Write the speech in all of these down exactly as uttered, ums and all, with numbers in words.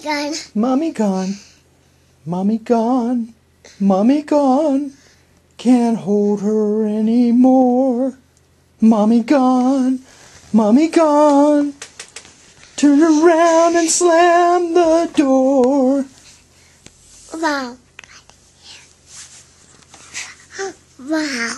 gone. Mommy gone. Mommy gone. Mommy gone. Can't hold her anymore. Mommy gone. Mommy gone. Turn around and slam the door. Wow. Wow.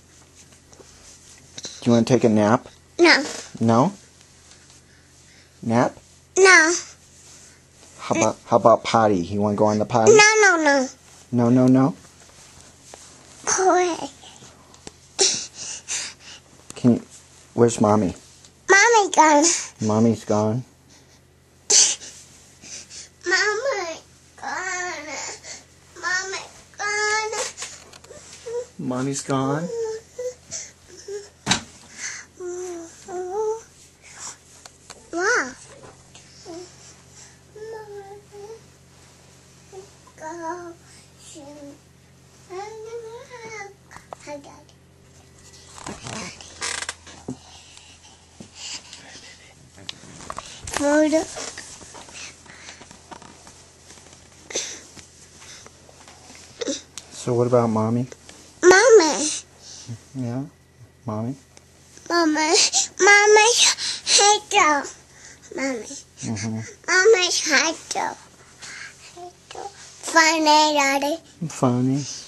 Do you want to take a nap? No. No? Nap? No. How about how about potty? You want to go on the potty? No, no, no. No, no, no. Play. Can you, where's Mommy? Mommy gone. Mommy's gone. Mommy gone. Mommy gone. Mommy's gone. Wow. Photo. So what about Mommy? Mommy. Yeah? Mommy? Mommy. Mommy. Hello. Mommy. Mm-hmm. Mommy's hello. Hello. Funny, Daddy. Funny.